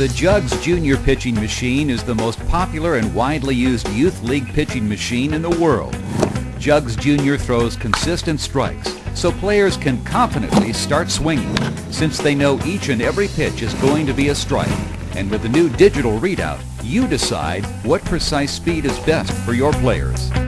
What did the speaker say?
The JUGS Junior Pitching Machine is the most popular and widely used youth league pitching machine in the world. JUGS Junior throws consistent strikes, so players can confidently start swinging, since they know each and every pitch is going to be a strike. And with the new digital readout, you decide what precise speed is best for your players.